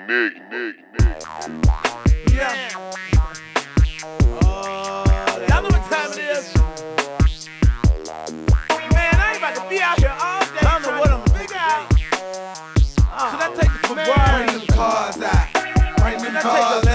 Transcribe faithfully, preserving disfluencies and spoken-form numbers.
Nick, Nick, Nick. Yeah. Uh, y'all know what time it is? Man, I ain't about to be out here all day. I don't know what I'm gonna figure out. Uh, Should I take the Ferrari? Bring them cars out. Bring them cars